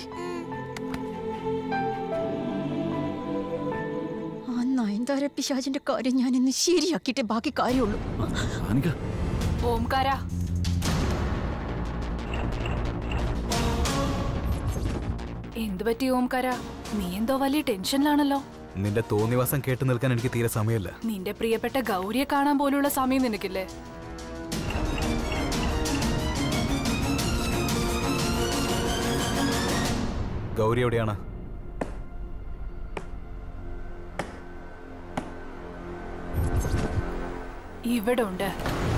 ആ നയൻതാര പിശാചിന്റെ കാര്യം ഞാൻ ഇന്ന് ശരിയാക്കിയിട്ടേ ബാക്കി കാര്യമുള്ളൂ. ഓംകാര, എന്തു പറ്റി ഓംകാര? നീ എന്തോ വലിയ ടെൻഷനിലാണല്ലോ. നിന്റെ തോന്നിവാസം കേട്ടു നിൽക്കാൻ എനിക്ക് തീരെ സമയമില്ല. നിന്റെ പ്രിയപ്പെട്ട ഗൗരിയെ കാണാൻ പോലുള്ള സമയം നിനക്കില്ലേ? ഗൗരി എവിടെയാണ്? ഇവിടെ ഉണ്ട്.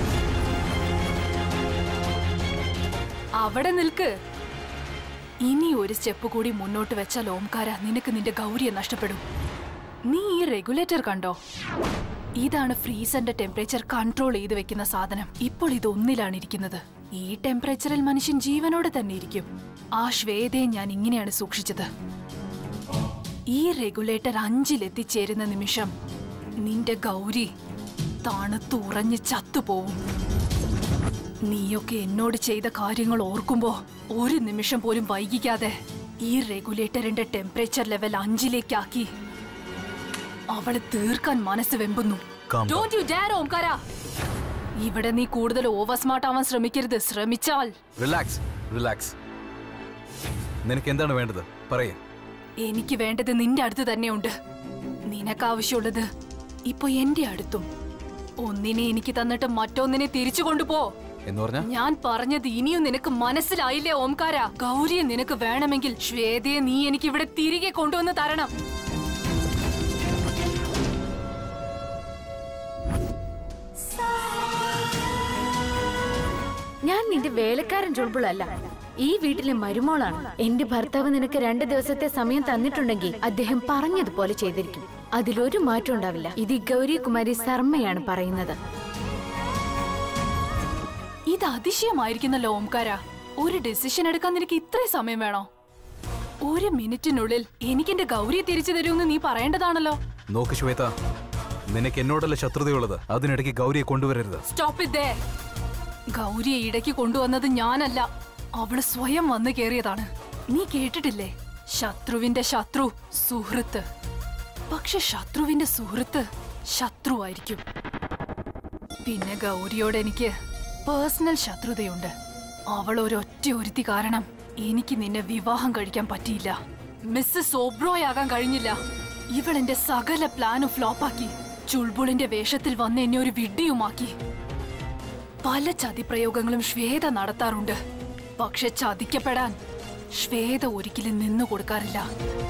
അവിടെ നിൽക്ക്. ഇനി ഒരു സ്റ്റെപ്പ് കൂടി മുന്നോട്ട് വെച്ചാൽ ഓംകാര, നിനക്ക് നിന്റെ ഗൗരിയെ നഷ്ടപ്പെടും. നീ ഈ റെഗുലേറ്റർ കണ്ടോ? ഇതാണ് ഫ്രീസറിന്റെ ടെമ്പറേച്ചർ കൺട്രോൾ ചെയ്ത് വെക്കുന്ന സാധനം. ഇപ്പോൾ ഇത് 1-ലാണ് ഇരിക്കുന്നത്. ഈ ടെമ്പറേച്ചറിൽ മനുഷ്യൻ ജീവനോടെ തന്നെ ഇരിക്കും. ആ ശ്വേതയെ ഞാൻ ഇങ്ങനെയാണ് സൂക്ഷിച്ചത്. ഈ റെഗുലേറ്റർ 5-ലെത്തിച്ചേരുന്ന നിമിഷം നിന്റെ ഗൗരി തണുത്തുറഞ്ഞ് ചത്തുപോവും. നീയൊക്കെ എന്നോട് ചെയ്ത കാര്യങ്ങൾ ഓർക്കുമ്പോ ഒരു നിമിഷം പോലും വൈകിക്കാതെ ഈ റെഗുലേറ്ററിന്റെ ടെമ്പറേച്ചർ ലെവൽ 5-ലേക്കാക്കി അവളെ തീർക്കാൻ മനസ്സ് വെമ്പുന്നു. Don't you dare, Omkara. ഇവിടെ നീ കൂടുതൽ ഓവർ സ്മാർട്ട് ആവാൻ ശ്രമിക്കരുത്. ശ്രമിച്ചാൽ റിലാക്സ്. നിനക്ക് എന്താണ് വേണ്ടത്? പറയേ. എനിക്ക് വേണ്ടത് നിന്റെ അടുത്ത് തന്നെയുണ്ട്. നിനക്ക് ആവശ്യമുള്ളത് ഇപ്പൊ എന്റെ അടുത്തും. ഒന്നിനെ എനിക്ക് തന്നിട്ട് മറ്റൊന്നിനെ തിരിച്ചു കൊണ്ടുപോ എന്ന് പറഞ്ഞാ? ഞാൻ പറഞ്ഞത് ഇനിയും നിനക്ക് മനസ്സിലായില്ലേ ഓംകാര? ഗൗരിയെ നിനക്ക് വേണമെങ്കിൽ ശ്വേതയെ നീ എനിക്ക് ഇവിടെ തിരികെ കൊണ്ടുവന്ന് തരണം. ഞാൻ നിന്റെ വേലക്കാരൻ ചുൾബുളല്ല, ഈ വീട്ടിലെ മരുമോളാണ്. എന്റെ ഭർത്താവ് നിനക്ക് 2 ദിവസത്തെ സമയം തന്നിട്ടുണ്ടെങ്കിൽ അദ്ദേഹം പറഞ്ഞതുപോലെ ചെയ്തിരിക്കും. അതിലൊരു മാറ്റം ഉണ്ടാവില്ല. ഇത് ഗൗരി കുമാരി ശർമ്മയാണ് പറയുന്നത്. ഇത് അതിശയമായിരിക്കുന്നല്ലോ ഓംകാര. ഒരു ഡിസിഷൻ എടുക്കാൻ നിനക്ക് ഇത്രയും സമയം വേണോ? 1 മിനിറ്റിനുള്ളിൽ എനിക്ക് എന്റെ ഗൗരിയെ തിരിച്ചു തരുമെന്ന് നീ പറയേണ്ടതാണല്ലോ. നോക്ക് ശ്വേത, നിനക്ക് എന്നോടല്ല ശത്രുതയുള്ളത്. അതിനിടയ്ക്ക് ഗൗരിയെ കൊണ്ടുവരരുത്. Stop it there. ഗൗരിയെ ഇടയ്ക്ക് കൊണ്ടുവന്നത് ഞാനല്ല, അവള് സ്വയം വന്നു കേറിയതാണ്. നീ കേട്ടിട്ടില്ലേ, ശത്രുവിന്റെ ശത്രു സുഹൃത്ത്. പക്ഷെ ശത്രുവിന്റെ സുഹൃത്ത് ശത്രുവായിരിക്കും. പിന്നെ ഗൗരിയോട് എനിക്ക് പേഴ്സണൽ ശത്രുതയുണ്ട്. അവൾ ഒരൊറ്റ കാരണം എനിക്ക് നിന്നെ വിവാഹം കഴിക്കാൻ പറ്റിയില്ല. മിസ്സസ് ഓബ്രോയ് ആകാൻ കഴിഞ്ഞില്ല. ഇവൾ എന്റെ സകല പ്ലാനും ഫ്ലോപ്പാക്കി. ചുൾബുളിന്റെ വേഷത്തിൽ വന്ന് എന്നെ ഒരു വിഡ്ഢിയുമാക്കി. പല ചതിപ്രയോഗങ്ങളും ശ്വേത നടത്താറുണ്ട്. പക്ഷെ ചതിക്കപ്പെടാൻ ശ്വേത ഒരിക്കലും നിന്നു കൊടുക്കാറില്ല.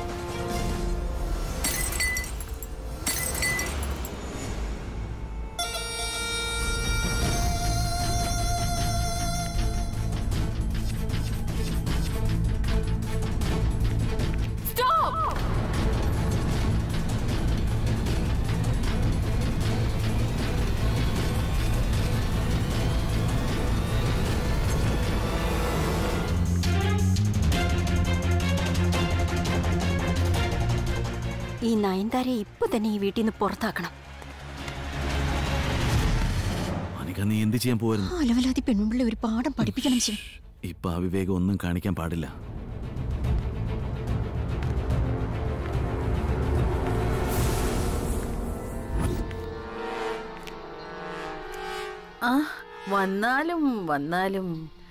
ഈ നയൻതാരെ ഇപ്പൊ തന്നെ ഈ വീട്ടിൽ നിന്ന് പുറത്താക്കണം. നീ എന്ത് ചെയ്യാൻ പോയിരുന്നു? അലവലാതി പെൺപിള്ളെ ഒരു പാഠം പഠിപ്പിക്കണം ശിവൻ. ഇപ്പൊ ആ വിവേകം ഒന്നും കാണിക്കാൻ പാടില്ല. വന്നാലും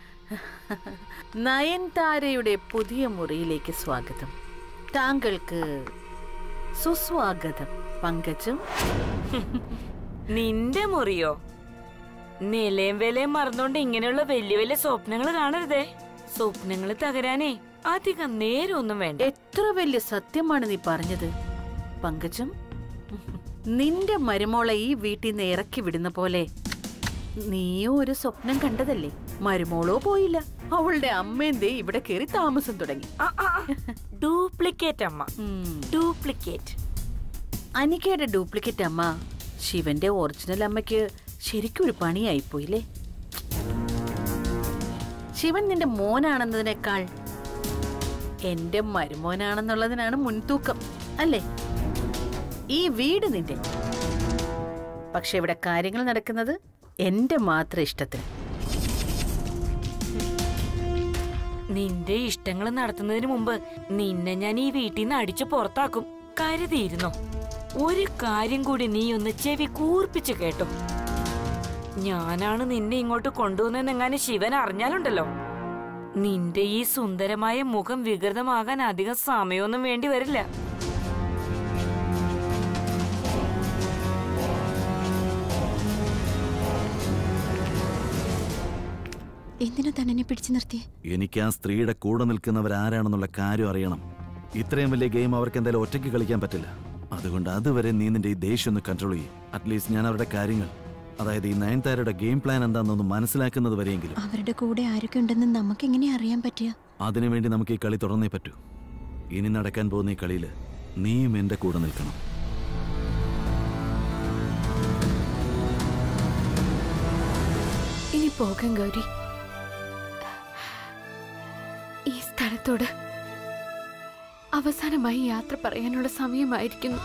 നയൻതാരയുടെ പുതിയ മുറിയിലേക്ക് സ്വാഗതം. താങ്കൾക്ക് സുസ്വാഗതം. പങ്കജം, നിന്റെ മുറിയോ? നിലയും വിലയും മറന്നോണ്ട് ഇങ്ങനെയുള്ള വലിയ വലിയ സ്വപ്നങ്ങൾ കാണരുതേ. സ്വപ്നങ്ങൾ തകരാനേ അധികം നേരമൊന്നും വേണ്ട. എത്ര വലിയ സത്യമാണ് നീ പറഞ്ഞത് പങ്കജം. നിന്റെ മരുമോളെ ഈ വീട്ടിൽ നിന്ന് ഇറക്കി വിടുന്ന പോലെ നീയും ഒരു സ്വപ്നം കണ്ടതല്ലേ? മരുമോളോ പോയില്ല, അവളുടെ അമ്മേന്തേ ഇവിടെ കയറി താമസം തുടങ്ങി. ഡ്യൂപ്ലിക്കേറ്റ് അമ്മ, ഡ്യൂപ്ലിക്കേറ്റ്. അനിക്കയുടെ ഡ്യൂപ്ലിക്കേറ്റ് അമ്മ ശിവന്റെ ഒറിജിനൽ അമ്മയ്ക്ക് ശരിക്കും ഒരു പണിയായിപ്പോയില്ലേ? ശിവൻ നിന്റെ മോനാണെന്നതിനേക്കാൾ എന്റെ മരുമോനാണെന്നുള്ളതിനാണ് മുൻതൂക്കം അല്ലേ? ഈ വീട് നിന്റെ, പക്ഷെ ഇവിടെ കാര്യങ്ങൾ നടക്കുന്നത് എന്റെ മാത്രം ഇഷ്ടത്തിന്. നിന്റെ ഇഷ്ടങ്ങൾ നടത്തുന്നതിന് മുമ്പ് നിന്നെ ഞാൻ ഈ വീട്ടിൽ നിന്ന് അടിച്ചു പുറത്താക്കും കരുതിയിരുന്നോ? ഒരു കാര്യം കൂടി നീ ഒന്ന് ചെവി കൂർപ്പിച്ച് കേട്ടോ. ഞാനാണ് നിന്നെ ഇങ്ങോട്ട് കൊണ്ടുവന്നെന്നെങ്ങാനും ശിവൻ അറിഞ്ഞാലുണ്ടല്ലോ, നിന്റെ ഈ സുന്ദരമായ മുഖം വികൃതമാകാൻ അധികം സമയമൊന്നും വേണ്ടി വരില്ല. എന്തിനാ തന്നെ പിടിച്ചു നിർത്തി? എനിക്ക് ആ സ്ത്രീയുടെ കൂടെ നിൽക്കുന്നവരാരാണെന്നുള്ള കാര്യം അറിയണം. ഇത്രയും വലിയ ഗെയിം അവർക്ക് എന്തായാലും ഒറ്റയ്ക്ക് കളിക്കാൻ പറ്റില്ല. അതുകൊണ്ട് അതുവരെ നീ നിന്റെ ഈ ദേഷ്യം ഒന്ന് കൺട്രോൾ ചെയ്യും. അറ്റ്ലീസ്റ്റ് ഞാൻ അവരുടെ കാര്യങ്ങൾ, അതായത് ഈ നയൻതാരയുടെ ഗെയിം പ്ലാൻ എന്താണെന്നൊന്ന് മനസ്സിലാക്കുന്നത് വരെയെങ്കിലും. അവരുടെ കൂടെ ആരൊക്കെ ഉണ്ടെന്ന് നമുക്ക് എങ്ങനെ അറിയാൻ പറ്റുക? അതിനുവേണ്ടി നമുക്ക് ഈ കളി തുടർന്നേ പറ്റൂ. ഇനി നടക്കാൻ പോകുന്ന ഈ കളിയിൽ നീയും എന്റെ കൂടെ നിൽക്കണം. ഇനി പോകാം ഗൗരി. ഈ സ്ഥലത്തോട് അവസാനമായി യാത്ര പറയാനുള്ള സമയമായിരിക്കുന്നു.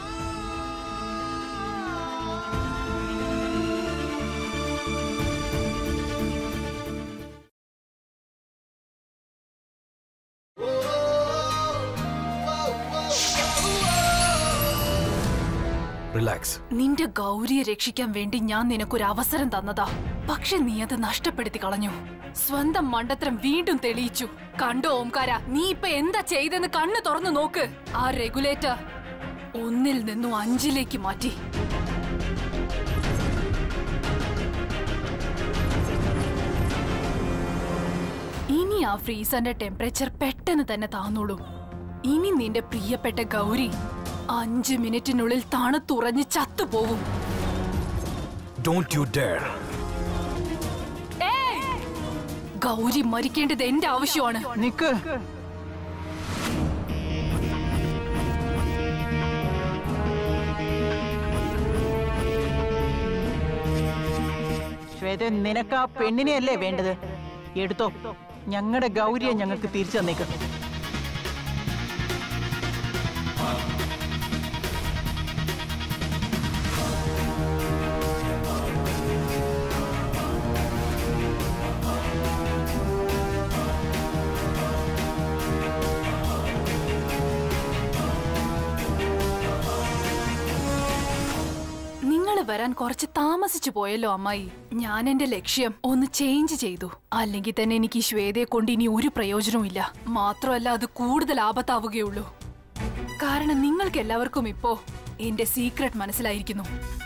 റിലാക്സ്. നിന്റെ ഗൗരിയെ രക്ഷിക്കാൻ വേണ്ടി ഞാൻ നിനക്കൊരു അവസരം തന്നതാ, പക്ഷെ നീ അത് നഷ്ടപ്പെടുത്തി കളഞ്ഞു. സ്വന്തം മണ്ടത്തരം വീണ്ടും തെളിയിച്ചു. കണ്ടോ ഓംകാര, നീ ഇപ്പൊ എന്താ ചെയ്തെന്ന് കണ്ണ് തുറന്നു നോക്ക്. ആ റെഗുലേറ്റർ 1 നിന്നും 5 മാറ്റി. ഇനി ആ ഫ്രീസറിന്റെ ടെമ്പറേച്ചർ പെട്ടെന്ന് തന്നെ താന്നോളൂ. ഇനി നിന്റെ പ്രിയപ്പെട്ട ഗൗരി 5 മിനിറ്റിനുള്ളിൽ തണുത്തുറഞ്ഞ് ചത്തുപോകും. Don't you dare. ഗൗരി മരിക്കേണ്ടത് എന്റെ ആവശ്യമാണ്. നിക്ക്. ശ്വേത, നിനക്ക് ആ പെണ്ണിനെയല്ലേ വേണ്ടത്? എടുത്തോ, ഞങ്ങളുടെ ഗൗരിയെ ഞങ്ങൾക്ക് തിരിച്ചു തന്നേക്ക്. വരാൻ കുറച്ച് താമസിച്ചു പോയല്ലോ അമ്മായി. ഞാൻ എന്റെ ലക്ഷ്യം ഒന്ന് ചേഞ്ച് ചെയ്തു. അല്ലെങ്കിൽ തന്നെ എനിക്ക് ശ്വേതയെ കൊണ്ട് ഇനി ഒരു പ്രയോജനവും ഇല്ല. മാത്രമല്ല, അത് കൂടുതൽ ആപത്താവുകയുള്ളൂ. കാരണം നിങ്ങൾക്ക് എല്ലാവർക്കും ഇപ്പോ എന്റെ സീക്രട്ട് മനസ്സിലായിരിക്കുന്നു.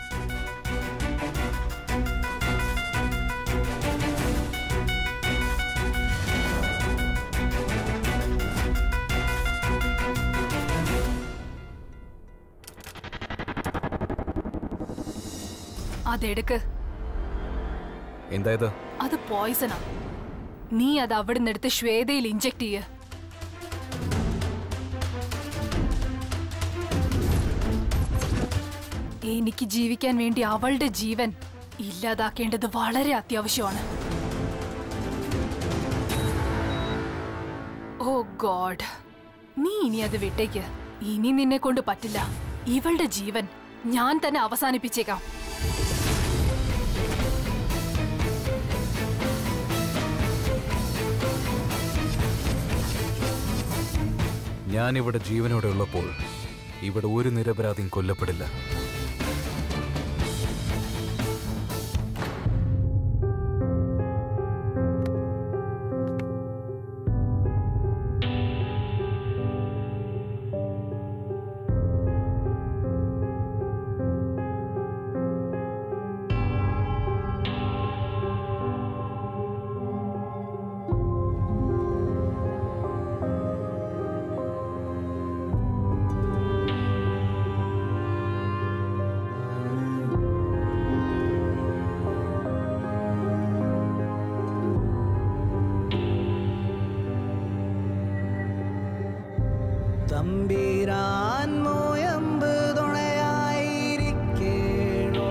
അതെടുക്ക്. എന്തായത്? അത് പോയിസണാ. നീ അത് അവിടുന്ന് എടുത്ത് ശ്വേതയിൽ ഇഞ്ചക്ട് ചെയ്യ. എനിക്ക് ജീവിക്കാൻ വേണ്ടി അവളുടെ ജീവൻ ഇല്ലാതാക്കേണ്ടത് വളരെ അത്യാവശ്യമാണ്. ഓ ഗോഡ്, നീ ഇനി അത് വിട്ടേക്ക്. ഇനി നിന്നെ കൊണ്ട് പറ്റില്ല. ഇവളുടെ ജീവൻ ഞാൻ തന്നെ അവസാനിപ്പിച്ചേക്കാം. ഞാനിവിടെ ജീവനോടെ ഉള്ളപ്പോൾ ഇവിടെ ഒരു നിരപരാധിയും കൊല്ലപ്പെടില്ല. തമ്പീരാൻ നോയമ്പ് തുണയായിരിക്കേണോ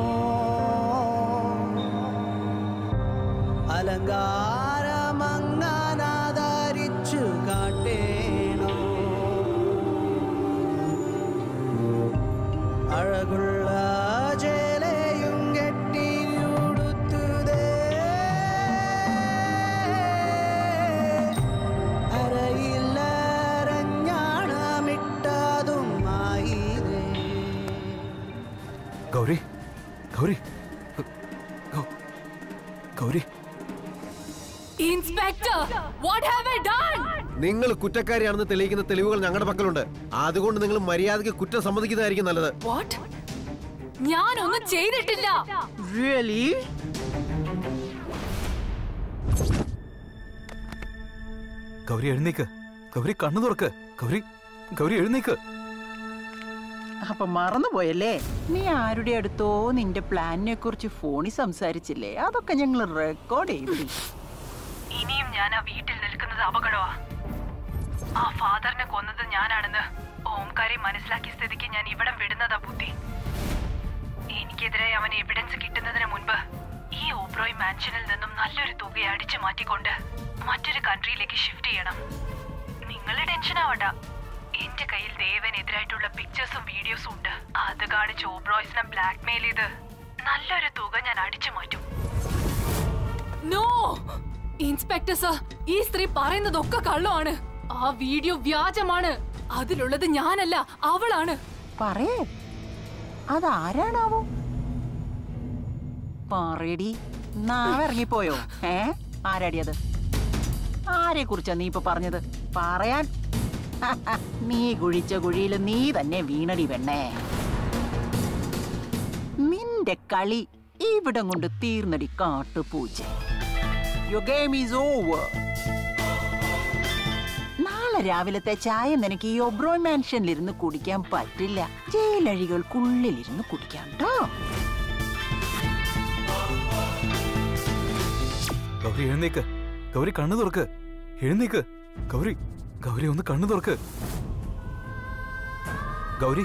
അലങ്കാരമങ്ങാനാദരിച്ചു കാട്ടേണോ അഴകുള്ള ചേലയും കെട്ടിയുടുത്തുതേ അരയില്ലരഞ്ഞാണമിട്ടതും ആയിരേ. Gauri Gauri Gauri inspector, what have I done? നിങ്ങൾ കുറ്റക്കാരിയാണെന്ന് തെളിയിക്കുന്ന തെളിവുകൾ ഞങ്ങളുടെ പക്കലുണ്ട്. അതുകൊണ്ട് നിങ്ങൾ മര്യാദയ്ക്ക് കുറ്റം സമ്മതിക്കുന്നതായിരിക്കും നല്ലത്. What? ഞാനൊന്നും ചെയ്തിട്ടില്ല. Really? ഗൗരി എഴുന്നേക്ക്. ഗൗരി കണ്ണു തുറക്ക്. ഗൗരി ഗൗരി എഴുന്നേക്ക്. അപ്പൊ മറന്നുപോയല്ലേ? നീ ആരുടെ അടുത്തോ നിന്റെ പ്ലാനിനെ കുറിച്ച് ഫോണിൽ സംസാരിച്ചില്ലേ? അതൊക്കെ ഞങ്ങൾ റെക്കോർഡ് ചെയ്തു. ഇനിയും ഞാൻ ആ വീട്ടിൽ നിൽക്കുന്നത് അപകടമാ. ആ ഫാദറിനെ കൊന്നത് ഞാനാണെന്ന് ഓംകാരെ മനസ്സിലാക്കിയ സ്ഥിതിക്ക് ഞാൻ ഇവിടം വിടുന്നതാ ബുദ്ധി. എനിക്കെതിരെ അവന് എവിഡൻസ് കിട്ടുന്നതിന് മുൻപ് ഈ ഓബ്രോയ് മാൻഷനിൽ നിന്നും നല്ലൊരു തുക അടിച്ചു മാറ്റിക്കൊണ്ട് മറ്റൊരു കൺട്രിയിലേക്ക് ഷിഫ്റ്റ് ചെയ്യണം. നിങ്ങൾ ടെൻഷൻ ആവണ്ട. എന്റെ കയ്യിൽ ദേവനെതിരായിട്ടുള്ള പിക്ചേഴ്സും വീഡിയോസും ഉണ്ട്. അത് കാണിച്ച് ഓബ്രോയ്സിനെ ബ്ലാക്ക്മെയിൽ ചെയ്ത് നല്ലൊരു തുക ഞാൻ അടിച്ചു മാറ്റും. നോ ഇൻസ്പെക്ടർ സർ, ഈ സ്ത്രീ പറയുന്നതൊക്കെ കള്ളമാണ്. ആ വീഡിയോ വ്യാജമാണ്. അതിലുള്ളത് ഞാനല്ല, അവളാണ്. പറയേ, അതാരാണാവോ? പറയടി, നാവിറങ്ങിപ്പോയോ? ആരാടി അത്? ആരെ കുറിച്ചാ നീ ഇപ്പൊ പറഞ്ഞത്? പറയാൻ. നീ കുഴിച്ച കുഴിയിൽ നീ തന്നെ വീണടി പെണ്ണേ. നിന്റെ കളി ഇവിടം കൊണ്ട് തീർന്നടി കാട്ടുപൂച്ച. Your game is over. നാളെ രാവിലത്തെ ചായ നിനക്ക് ഈ ഒബ്രോയ് മാൻഷനിലിരുന്ന് കുടിക്കാൻ പറ്റില്ല. ജയിലഴികൾക്കുള്ളിലിരുന്ന് കുടിക്കാം ട്ടോ. ഗൗരി എഴുന്നേക്ക്. ഗൗരി കണ്ണു തുറക്ക്. എഴുന്നേക്ക്. ഗൗരി ഗൗരി ഒന്ന് കണ്ണു തുറക്ക്. ഗൗരി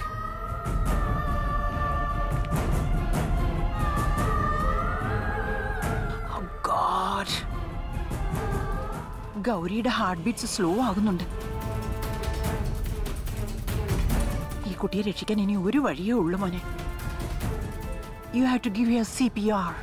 ഗൗരിയുടെ ഹാർട്ട് ബീറ്റ്സ് സ്ലോ ആകുന്നുണ്ട്. ഈ കുട്ടിയെ രക്ഷിക്കാൻ ഇനി ഒരു വഴിയേ ഉള്ളൂ മോനെ. You have to give her CPR.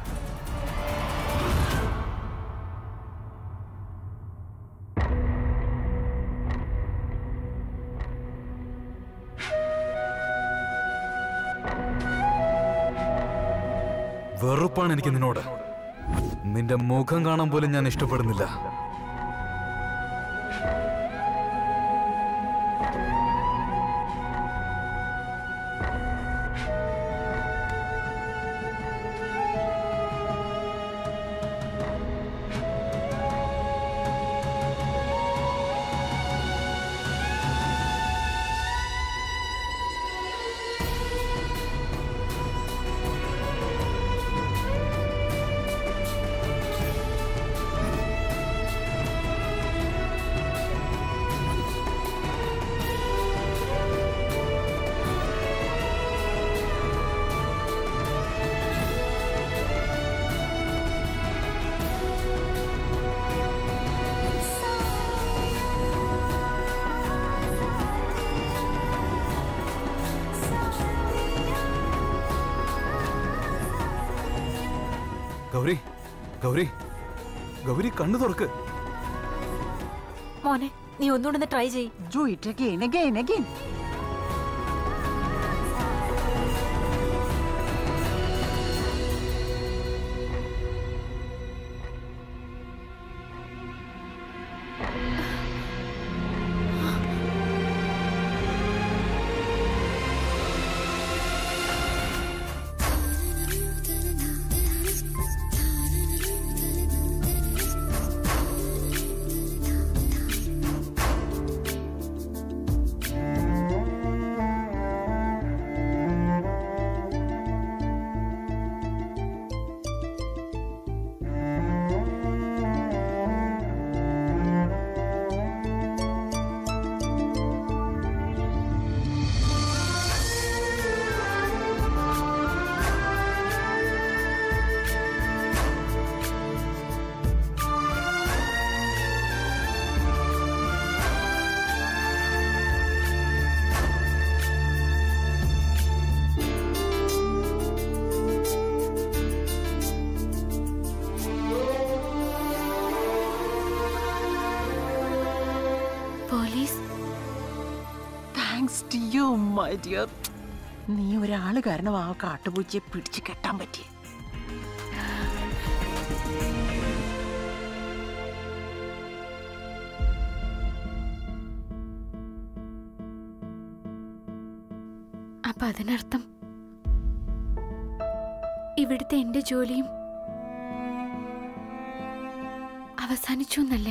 വെറുപ്പാണ് എനിക്ക് നിന്നോട്. നിന്റെ മുഖം കാണാൻ പോലും ഞാൻ ഇഷ്ടപ്പെടുന്നില്ല. ഗൗരി ഗൗരി ഗൗരി കണ്ണു തുറക്ക്. മോനെ, നീ ഒന്നുകൂടെ ട്രൈ ചെയ്യ്. Do it again, again, again. Thanks to you my dear. നീ ഒരാള് കാരണം ആ കാട്ടുപൂച്ചയെ പിടിച്ചു കെട്ടാൻ പറ്റി. അപ്പൊ അതിനർത്ഥം ഇവിടുത്തെ എന്റെ ജോലിയും അവസാനിച്ചു എന്നല്ലേ?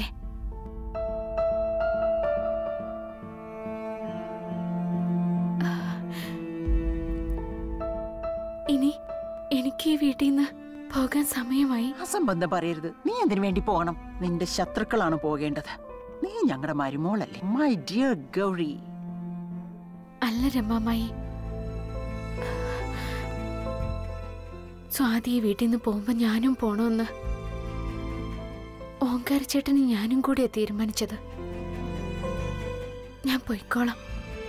ഇനി എനിക്ക് ഈ വീട്ടിൽ നിന്ന് പോകാൻ സമയമായി. അസംബന്ധം പറയരുത്. നീ എന്തിനു വേണ്ടി പോകണം? നിന്റെ ശത്രുക്കളാണ് പോകേണ്ടത്. നീ ഞങ്ങളുടെ മരുമോളല്ലേ മൈ ഡിയർ ഗൗരി. അല്ല രമാമായി, സ്വാതി ഈ വീട്ടിൽ നിന്ന് പോകുമ്പോ ഞാനും പോണോന്ന് ഓങ്കാരച്ചേട്ടന് ഞാനും കൂടിയാ തീരുമാനിച്ചത്. ഞാൻ പോയിക്കോളാം.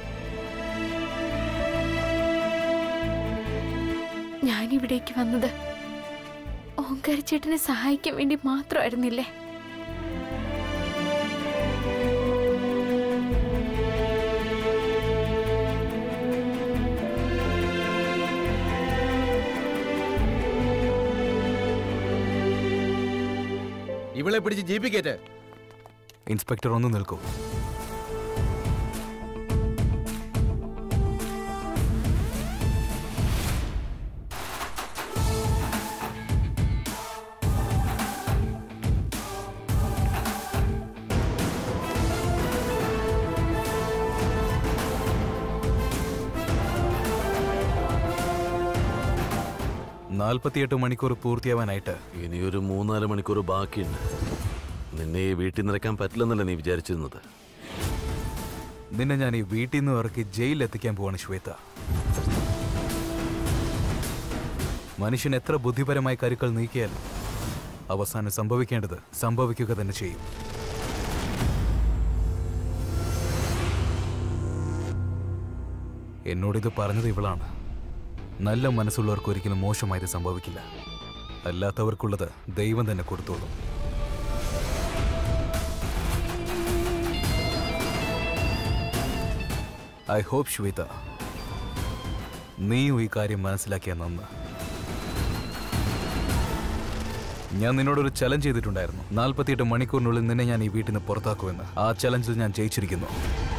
ഞാനിവിടേക്ക് വന്നത് ഓങ്കാരച്ചേട്ടനെ സഹായിക്കാൻ വേണ്ടി മാത്രമായിരുന്നില്ലേ? ഇവളെ പിടിച്ച് ജീപ്പി കയറ്റ്. ഇൻസ്പെക്ടർ ഒന്ന് നിൽക്കൂ. നാൽപ്പത്തിയെട്ട് മണിക്കൂർ പൂർത്തിയാവാനായിട്ട് ഇനിയൊരു 3-4 മണിക്കൂർ ബാക്കിയുണ്ട്. നിന്നെ ഈ വീട്ടിൽ നിറയ്ക്കാൻ പറ്റില്ലെന്നല്ലേ നീ വിചാരിച്ചിരുന്നത്? നിന്നെ ഞാൻ ഈ വീട്ടിൽ നിന്ന് ഇറക്കി ജയിലിൽ എത്തിക്കാൻ പോവാണ് ശ്വേത. മനുഷ്യൻ എത്ര ബുദ്ധിപരമായ കരുക്കൾ നീക്കിയാലും അവസാനം സംഭവിക്കേണ്ടത് സംഭവിക്കുക തന്നെ ചെയ്യും. എന്നോടിത് പറഞ്ഞത് ഇവളാണ്. നല്ല മനസ്സുള്ളവർക്ക് ഒരിക്കലും മോശമായത് സംഭവിക്കില്ല. അല്ലാത്തവർക്കുള്ളത് ദൈവം തന്നെ കൊടുത്തോളും. ഐ ഹോപ്പ് ശ്വേത നീയും ഈ കാര്യം മനസ്സിലാക്കിയ നന്ന്. ഞാൻ നിന്നോടൊരു ചലഞ്ച് ചെയ്തിട്ടുണ്ടായിരുന്നു. 48 മണിക്കൂറിനുള്ളിൽ നിന്നെ ഞാൻ ഈ വീട്ടിൽ നിന്ന് പുറത്താക്കുമെന്ന്. ആ ചലഞ്ചിൽ ഞാൻ ജയിച്ചിരിക്കുന്നു.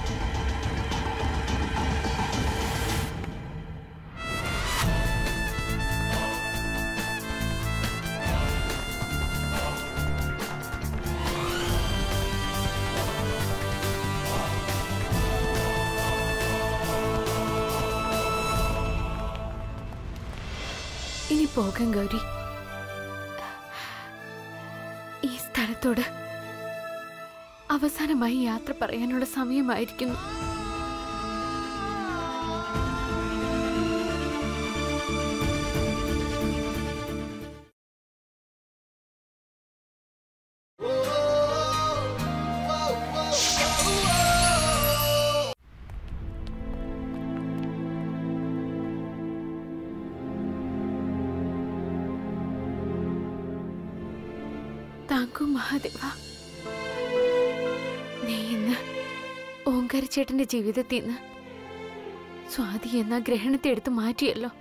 ഇനി പോകാം ഗൗരി. ഈ സ്ഥലത്തോട് അവസാനമായി യാത്ര പറയാനുള്ള സമയമായിരിക്കുന്നു. താങ്കു മഹാദേവ, നീ ഇന്ന് ഓങ്കാരച്ചേട്ടന്റെ ജീവിതത്തിൽ നിന്ന് സ്വാതി എന്ന ഗ്രഹണത്തെ എടുത്ത് മാറ്റിയല്ലോ.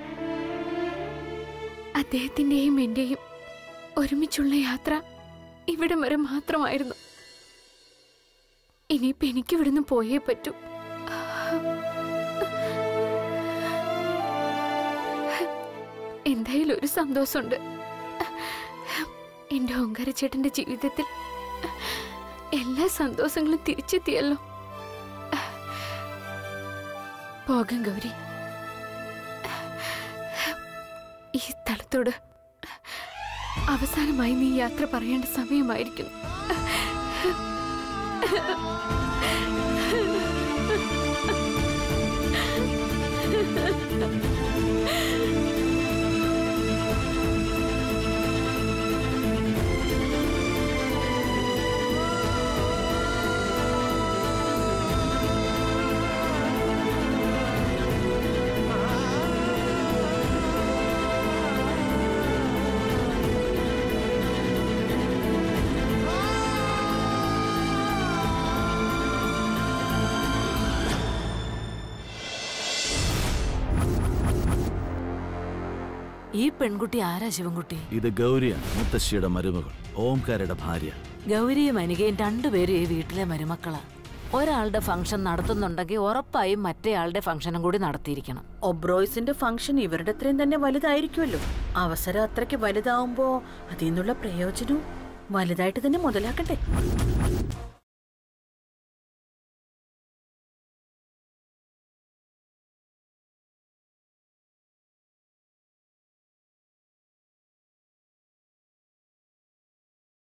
അദ്ദേഹത്തിന്റെയും എന്റെയും ഒരുമിച്ചുള്ള യാത്ര ഇവിടം വരെ മാത്രമായിരുന്നു. ഇനിയിപ്പോ എനിക്ക് ഇവിടുന്ന് പോയേ പറ്റൂ. എന്തായാലും ഒരു സന്തോഷമുണ്ട്. എന്റെ ഓങ്കാരച്ചേട്ടന്റെ ജീവിതത്തിൽ എല്ലാ സന്തോഷങ്ങളും തിരിച്ചെത്തിയല്ലോ. പോകാം ഗൗരി. ഈ സ്ഥലത്തോട് അവസാനമായി നീ യാത്ര പറയേണ്ട സമയമായിരിക്കുന്നു. ഈ പെൺകുട്ടി ആരാ ശിവൻകുട്ടി? ഇത് ഗൗരിയാണ്, മുത്തശ്ശിയുടെ മരുമകൾ, ഓംകാരയുടെ ഭാര്യ. ഗൗരിയും അനികയും രണ്ടുപേരും ഈ വീട്ടിലെ മരുമക്കളാ. ഒരാളുടെ ഫംഗ്ഷൻ നടത്തുന്നുണ്ടെങ്കിൽ ഉറപ്പായും മറ്റേയാളുടെ ഫംഗ്ഷനും കൂടി നടത്തിയിരിക്കണം. ഒബ്രോയ്സിന്റെ ഫംഗ്ഷൻ ഇവരുടെ അത്രയും തന്നെ വലുതായിരിക്കുമല്ലോ. അവസരം അത്രയ്ക്ക് വലുതാവുമ്പോ അതിൽ നിന്നുള്ള പ്രയോജനവും വലുതായിട്ട് തന്നെ മുതലാക്കട്ടെ.